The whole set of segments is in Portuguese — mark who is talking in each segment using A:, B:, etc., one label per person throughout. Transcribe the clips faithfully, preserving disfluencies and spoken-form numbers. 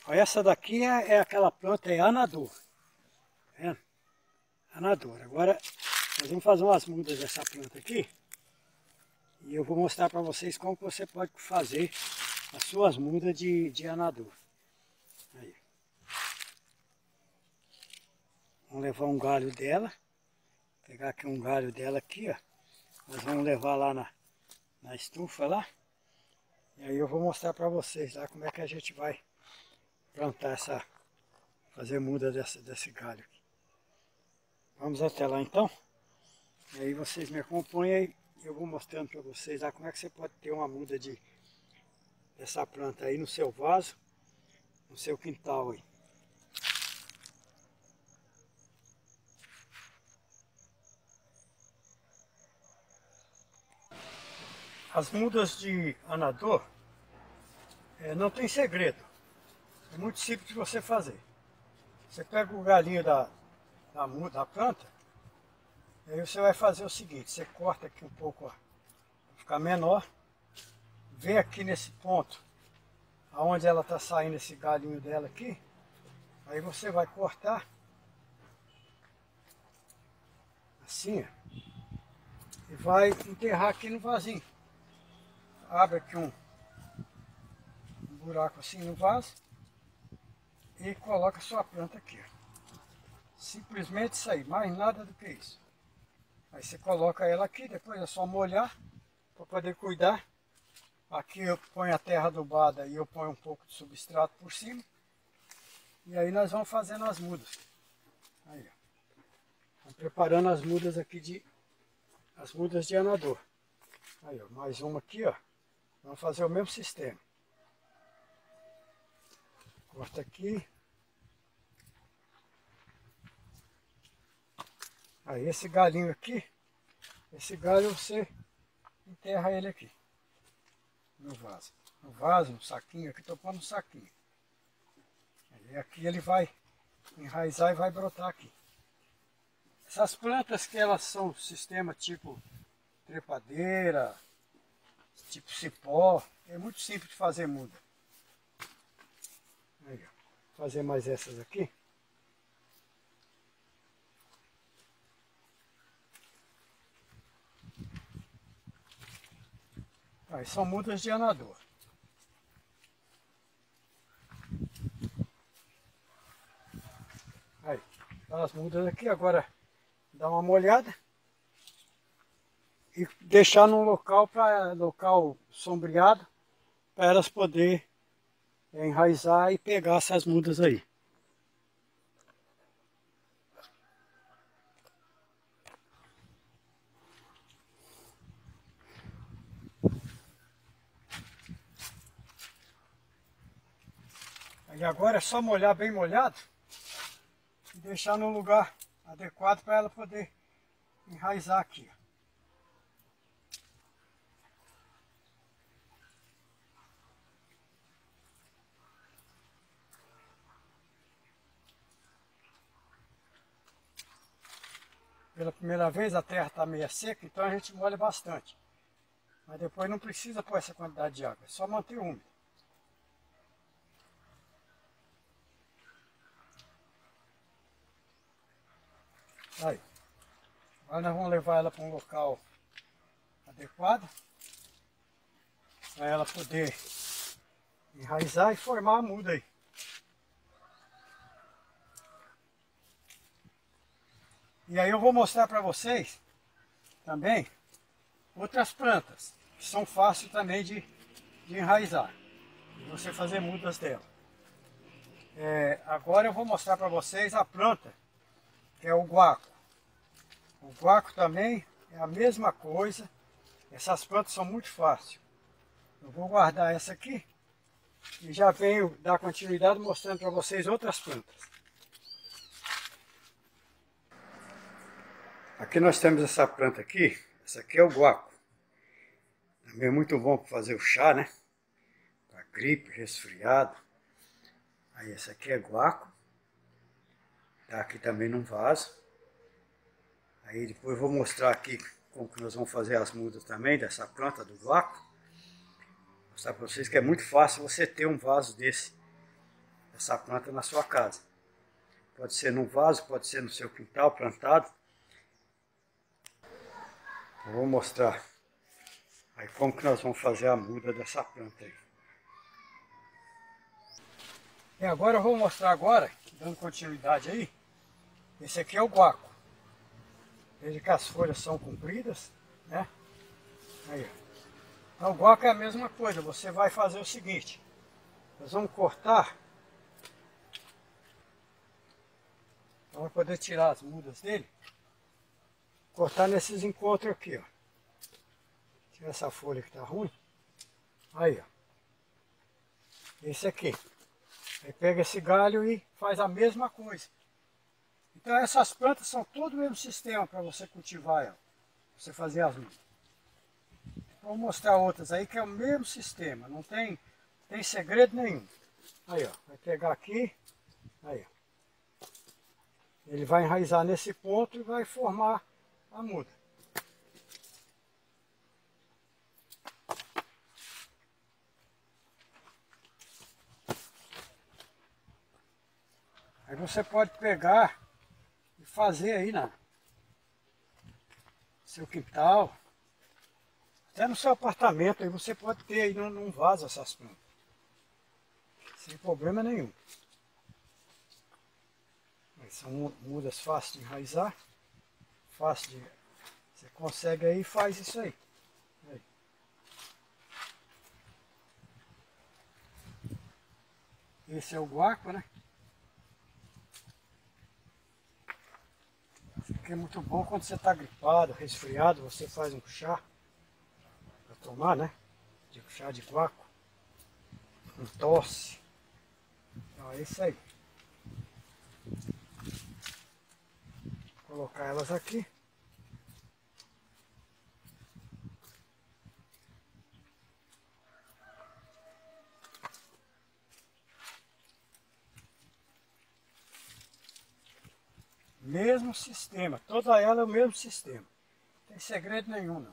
A: Essa daqui é, é aquela planta, é anador. Tá vendo? Anador. Agora nós vamos fazer umas mudas dessa planta aqui. E eu vou mostrar para vocês como você pode fazer as suas mudas de, de anador. Aí. Vamos levar um galho dela. Pegar aqui um galho dela aqui, ó. Nós vamos levar lá na, na estufa lá. E aí eu vou mostrar para vocês lá como é que a gente vai plantar essa, fazer muda dessa, desse galho aqui. Vamos até lá então. E aí vocês me acompanham aí. Eu vou mostrando para vocês lá como é que você pode ter uma muda de, dessa planta aí no seu vaso, no seu quintal aí. As mudas de anador é, não tem segredo. É muito simples de você fazer. Você pega o galinho da, da muda, da planta, e aí você vai fazer o seguinte, você corta aqui um pouco, ó, para ficar menor, vem aqui nesse ponto, aonde ela está saindo esse galinho dela aqui, aí você vai cortar, assim, ó, e vai enterrar aqui no vasinho. Abre aqui um, um buraco assim no vaso e coloca a sua planta aqui, ó. Simplesmente isso aí, mais nada do que isso. Aí você coloca ela aqui, depois é só molhar para poder cuidar. Aqui eu ponho a terra adubada e eu ponho um pouco de substrato por cima. E aí nós vamos fazendo as mudas. Aí, ó. Vamos preparando as mudas aqui de as mudas de anador. Aí, ó, mais uma aqui, ó. Vamos fazer o mesmo sistema. Corta aqui. Aí esse galinho aqui, esse galho você enterra ele aqui, no vaso. No vaso, no saquinho, aqui estou pondo um saquinho. Aí aqui ele vai enraizar e vai brotar aqui. Essas plantas que elas são sistema tipo trepadeira, tipo cipó, é muito simples de fazer muda. Aí, ó. Vou fazer mais essas aqui. Aí são mudas de anador. Aí, tá as mudas aqui, agora dá uma molhada e deixar num local para local sombreado para elas poderem enraizar e pegar essas mudas aí. Aí agora é só molhar bem molhado e deixar no lugar adequado para ela poder enraizar aqui. Pela primeira vez a terra está meio seca, então a gente molha bastante. Mas depois não precisa pôr essa quantidade de água, é só manter úmido. Aí. Agora nós vamos levar ela para um local adequado, para ela poder enraizar e formar a muda aí. E aí eu vou mostrar para vocês também outras plantas que são fáceis também de, de enraizar, de você fazer mudas dela. É, agora eu vou mostrar para vocês a planta que é o guaco. O guaco também é a mesma coisa. Essas plantas são muito fáceis. Eu vou guardar essa aqui e já venho dar continuidade mostrando para vocês outras plantas. Aqui nós temos essa planta aqui. Essa aqui é o guaco. Também é muito bom para fazer o chá, né? Para gripe, resfriado. Aí essa aqui é guaco. Tá aqui também num vaso. Aí depois eu vou mostrar aqui como que nós vamos fazer as mudas também dessa planta do guaco. Vou mostrar para vocês que é muito fácil você ter um vaso desse. É essa planta na sua casa. Pode ser num vaso, pode ser no seu quintal plantado. Eu vou mostrar aí como que nós vamos fazer a muda dessa planta aí. E agora eu vou mostrar agora, dando continuidade aí, esse aqui é o guaco. Veja que as folhas são compridas, né? Aí, então o guaco é a mesma coisa, você vai fazer o seguinte, nós vamos cortar, para poder tirar as mudas dele, cortar nesses encontros aqui, ó. Tira essa folha que tá ruim, aí, ó. Esse aqui. Aí pega esse galho e faz a mesma coisa. Então essas plantas são todo o mesmo sistema para você cultivar ela, você fazer as mudas. Vou mostrar outras aí que é o mesmo sistema, não tem, tem segredo nenhum. Aí ó, vai pegar aqui, aí ó. Ele vai enraizar nesse ponto e vai formar a muda. Aí você pode pegar e fazer aí na seu quintal, até no seu apartamento, aí você pode ter aí num vaso essas plantas, sem problema nenhum. Aí são mudas fáceis de enraizar, fácil de... Você consegue aí e faz isso aí. aí. Esse é o guaco, né? Isso aqui é muito bom quando você está gripado, resfriado, você faz um chá para tomar, né? De chá de guaco, com tosse. Então é isso aí. Vou colocar elas aqui. Mesmo sistema, toda ela é o mesmo sistema. Não tem segredo nenhum, não.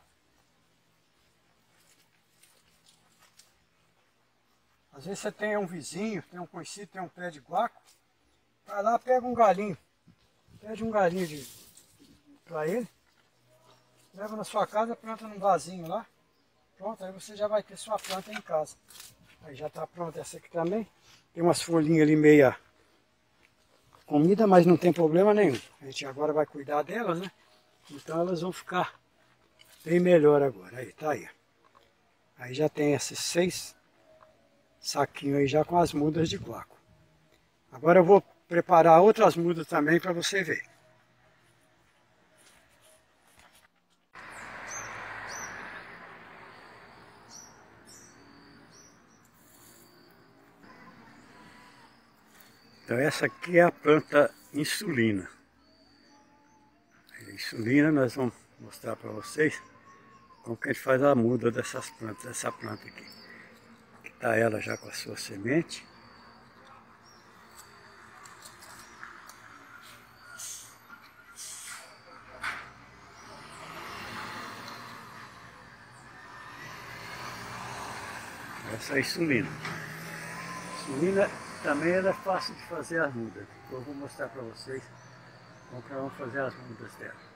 A: Às vezes você tem um vizinho, tem um conhecido, tem um pé de guaco, vai lá, pega um galinho, pede um galinho de, pra ele, leva na sua casa, planta num vasinho lá, pronto, aí você já vai ter sua planta em casa. Aí já está pronta essa aqui também, tem umas folhinhas ali meia comida, mas não tem problema nenhum. A gente agora vai cuidar delas, né? Então elas vão ficar bem melhor agora. Aí, tá aí. Aí já tem esses seis saquinhos aí já com as mudas de guaco. Agora eu vou preparar outras mudas também para você ver. Então essa aqui é a planta insulina. A insulina nós vamos mostrar para vocês como que a gente faz a muda dessas plantas, dessa planta aqui. Aqui está ela já com a sua semente. Essa é a insulina. A insulina também ela é fácil de fazer as mudas. Eu vou mostrar para vocês como que nós vamos fazer as mudas dela.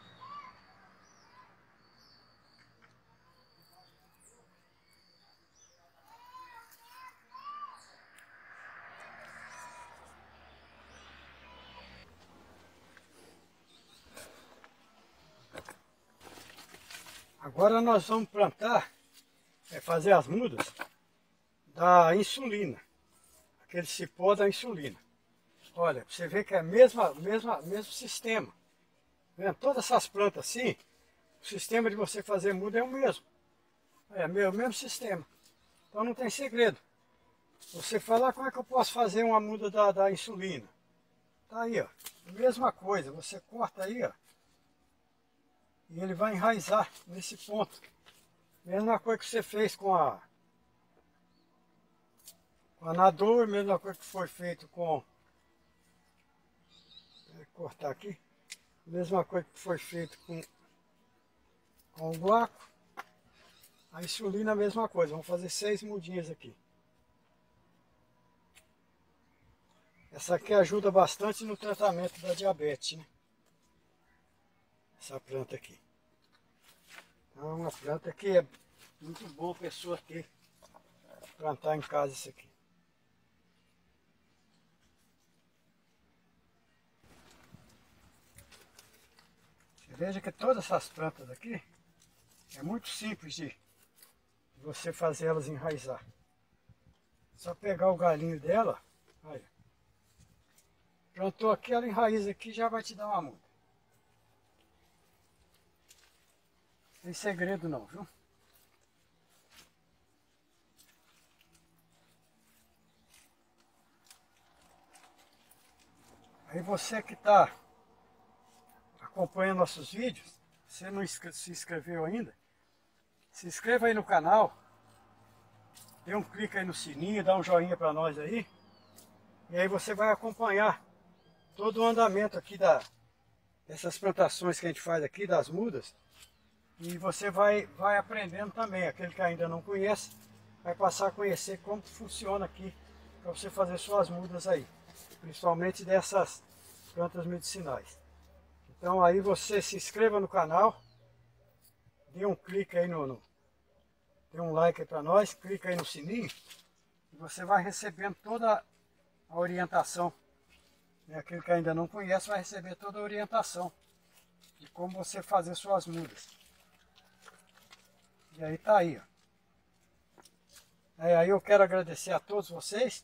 A: Agora nós vamos plantar, é fazer as mudas da insulina, aquele cipó da insulina. Olha, você vê que é o mesmo, mesmo, mesmo sistema. Vendo? Todas essas plantas assim, o sistema de você fazer muda é o mesmo. É o mesmo sistema. Então não tem segredo. Você fala, como é que eu posso fazer uma muda da, da insulina? Tá aí, ó. Mesma coisa, você corta aí, ó. E ele vai enraizar nesse ponto. Mesma coisa que você fez com a, com a Nador, mesma coisa que foi feito com... Vou cortar aqui. Mesma coisa que foi feito com, com o guaco. A insulina a mesma coisa. Vamos fazer seis mudinhas aqui. Essa aqui ajuda bastante no tratamento da diabetes, né? Essa planta aqui. É uma planta que é muito boa a pessoa ter, plantar em casa isso aqui. Você veja que todas essas plantas aqui é muito simples de você fazer elas enraizar. Só pegar o galinho dela, aí, plantou aqui, ela enraiza aqui, já vai te dar uma muda. Não tem segredo não, viu? Aí você que está acompanhando nossos vídeos, você não se inscreveu ainda, se inscreva aí no canal, dê um clique aí no sininho, dá um joinha para nós aí, e aí você vai acompanhar todo o andamento aqui da, dessas plantações que a gente faz aqui, das mudas, e você vai, vai aprendendo também. Aquele que ainda não conhece, vai passar a conhecer como funciona aqui, para você fazer suas mudas aí, principalmente dessas plantas medicinais. Então aí você se inscreva no canal, dê um clique aí no, no dê um like aí para nós, clica aí no sininho, e você vai recebendo toda a orientação. E aquele que ainda não conhece vai receber toda a orientação de como você fazer suas mudas. E aí tá aí, ó. É, aí eu quero agradecer a todos vocês.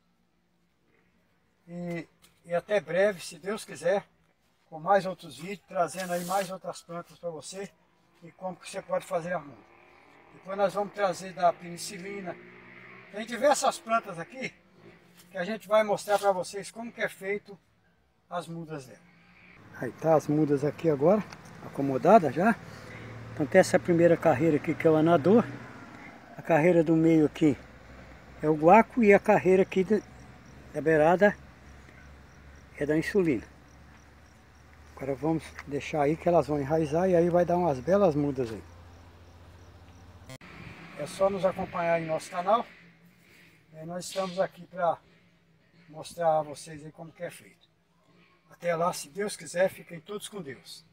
A: E, e até breve, se Deus quiser, com mais outros vídeos, trazendo aí mais outras plantas para você e como que você pode fazer a muda. Depois nós vamos trazer da penicilina. Tem diversas plantas aqui que a gente vai mostrar para vocês como que é feito as mudas dela. Aí tá as mudas aqui agora, acomodadas já. Então tem essa primeira carreira aqui que é o anador. A carreira do meio aqui é o guaco e a carreira aqui da beirada é da insulina. Agora vamos deixar aí que elas vão enraizar e aí vai dar umas belas mudas aí. É só nos acompanhar em nosso canal. E nós estamos aqui para mostrar a vocês aí como que é feito. Até lá, se Deus quiser, fiquem todos com Deus.